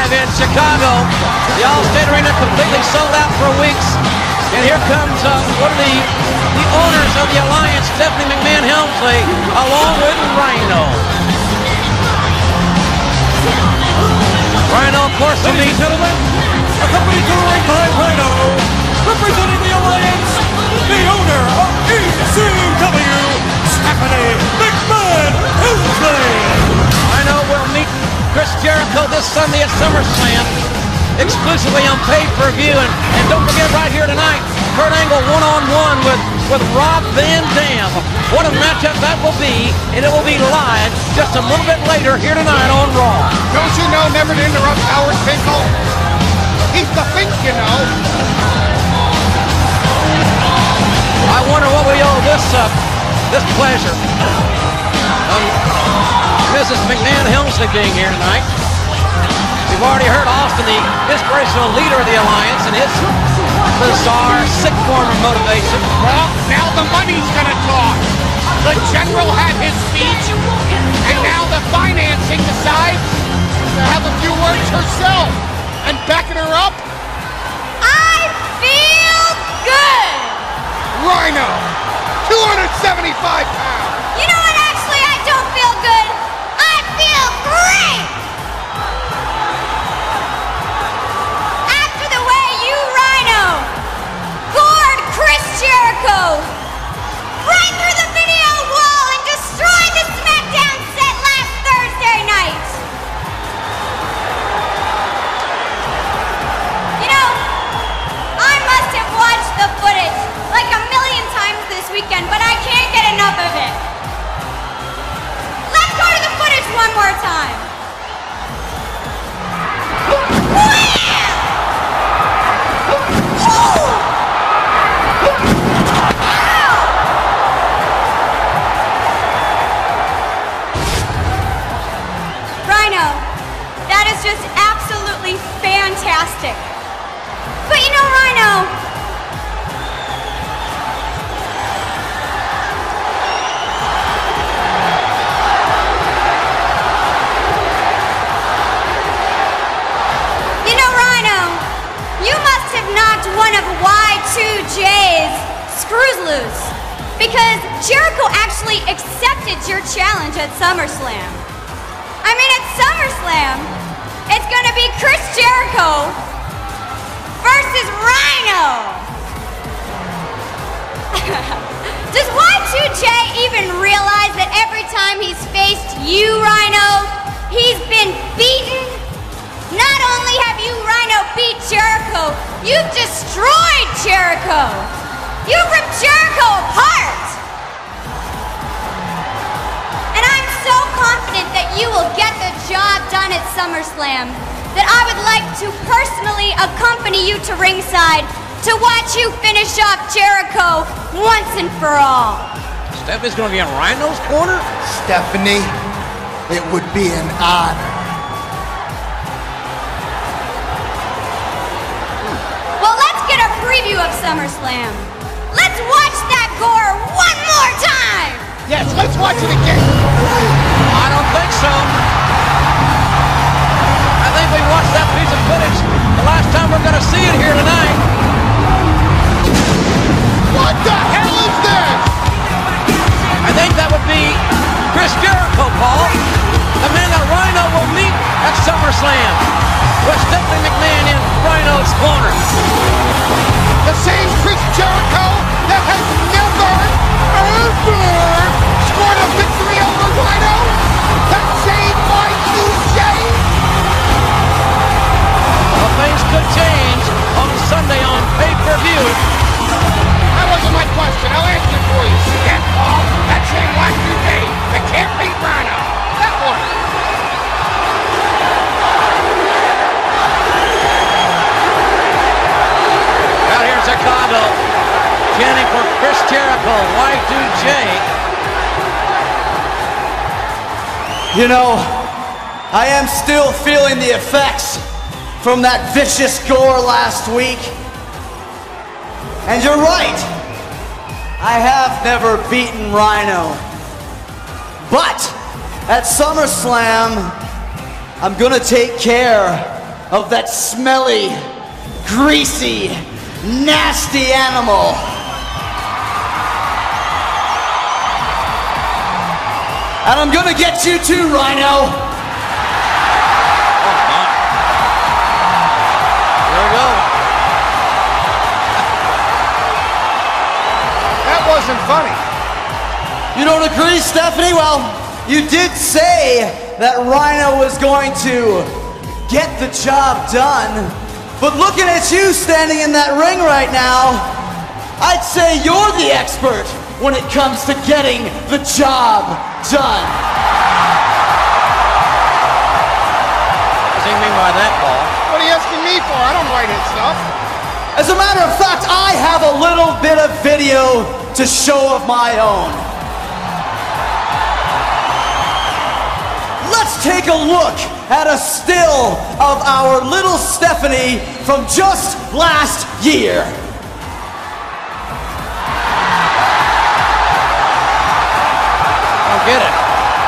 live in Chicago. The Allstate Arena completely sold out for weeks. And here comes one of the owners of the Alliance, Stephanie McMahon Helmsley, along with Rhino. Rhino, of course, ladies and gentlemen, accompanied to the ring behind Rhino, representing the Alliance, the owner of ECW, Stephanie McMahon Helmsley. Rhino will meet Chris Jericho this Sunday at SummerSlam, exclusively on pay-per-view. And don't forget, right here tonight, Kurt Angle one-on-one with Rob Van Dam. What a matchup that will be, and it will be live just a little bit later here tonight on Raw. Don't you know never to interrupt Howard Finkel? He's the Fink, you know. I wonder what we owe this pleasure. Mrs. McMahon Helmsley being here tonight. We've already heard Austin, the inspirational leader of the Alliance, and his bizarre, sick form of motivation. Well, now the money's gonna talk. The general had his speech, and now the financing decides to have a few words herself. And backing her up, I feel good. Rhino, 275 pounds. You know what? Actually, I don't feel good. I feel great. After the way you, Rhino, gored Chris Jericho right through the video wall and destroyed the SmackDown set last Thursday night. You know, I must have watched the footage like a million times this weekend, but I can't get enough of it. Let's go to the footage one more time. Rhino, that is just absolutely fantastic. But you know, Rhino, you must have knocked one of Y2J's screws loose, because Jericho actually accepted your challenge at SummerSlam. I mean, at SummerSlam, it's gonna be Chris Jericho versus Rhino. Does Y2J even realize that every time he's faced you, Rhino, he's been beaten? Not only have you, Rhino, beat Jericho, you've destroyed Jericho. You ripped Jericho apart. And I'm so confident that you will get the job done at SummerSlam that I would like to personally accompany you to ringside to watch you finish off Jericho once and for all. Stephanie's going to be in Rhino's corner? Stephanie, it would be an honor. Preview of SummerSlam. Let's watch that gore one more time! Yes, let's watch it again. I don't think so. I think we watched that piece of footage the last time we're going to see it here tonight. What the hell is this? I think that would be Chris Jericho, Paul. The man that Rhino will meet at SummerSlam. With Stephanie McMahon in Rhino's corner. The same Chris Jericho that has never, ever scored a victory over Rhino? That same Y2J? Well, things could change on Sunday on pay-per-view. That wasn't my question. I'll answer it for you. Yes, Paul. That same Y2J that can't beat Rhino. That one. Out here in Chicago, chanting for Chris Jericho, Y2J. You know, I am still feeling the effects from that vicious gore last week. And you're right, I have never beaten Rhino. But at SummerSlam, I'm gonna take care of that smelly, greasy, nasty animal. And I'm gonna get you too, Rhino. Oh my. There we go. That wasn't funny. You don't agree, Stephanie? Well, you did say that Rhino was going to get the job done. But looking at you standing in that ring right now, I'd say you're the expert when it comes to getting the job done. What does he mean by that, Paul? What are you asking me for? I don't write his stuff. As a matter of fact, I have a little bit of video to show of my own. Let's take a look at a still of our little Stephanie from just last year. Don't get it.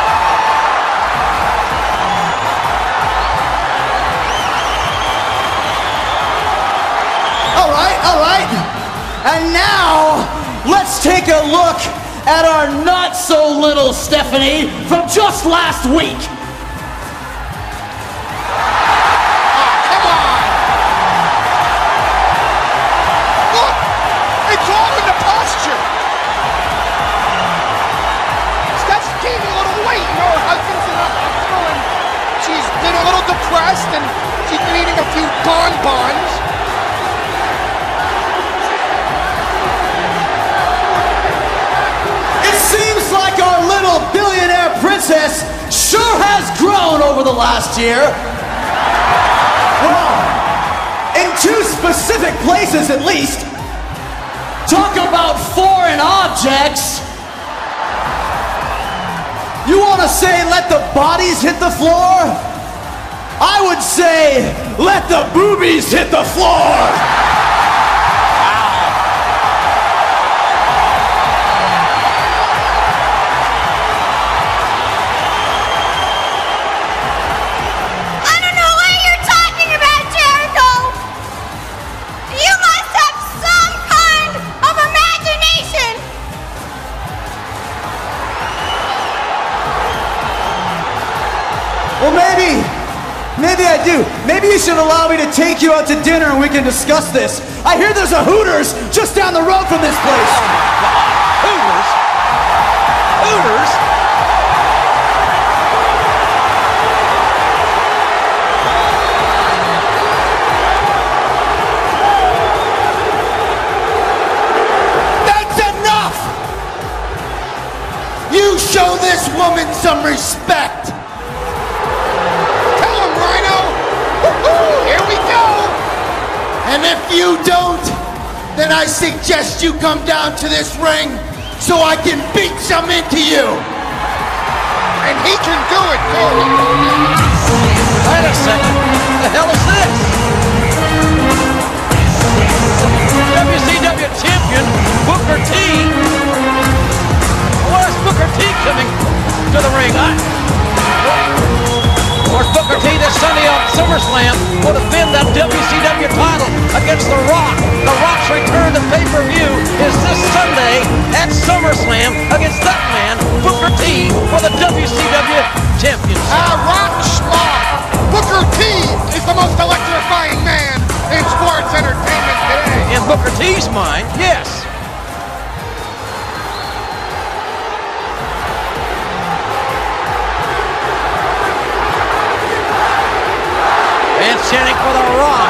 All right. And now, let's take a look at our not so little Stephanie from just last week. Come on! Look! It's all in the posture! Steph's gaining a little weight. You know, her husband's in the hospital and she's been a little depressed and she's been eating a few bonbons. Seems like our little billionaire princess sure has grown over the last year. Well, in two specific places at least. Talk about foreign objects. You want to say let the bodies hit the floor? I would say let the boobies hit the floor. Well, maybe I do. Maybe you should allow me to take you out to dinner and we can discuss this. I hear there's a Hooters just down the road from this place. Hooters? Hooters? That's enough! You show this woman some respect. Here we go! And if you don't, then I suggest you come down to this ring so I can beat some into you. And he can do it, too. Wait a second. What the hell is this? WCW champion Booker T. Where's Booker T coming to the ring? Of course, Booker T this Sunday on SummerSlam will defend that WCW title against The Rock. The Rock's return to pay-per-view is this Sunday at SummerSlam against that man, Booker T, for the WCW Championship. Rock Schlock. Booker T is the most electrifying man in sports entertainment today. In Booker T's mind, yes. Fans chanting for The Rock.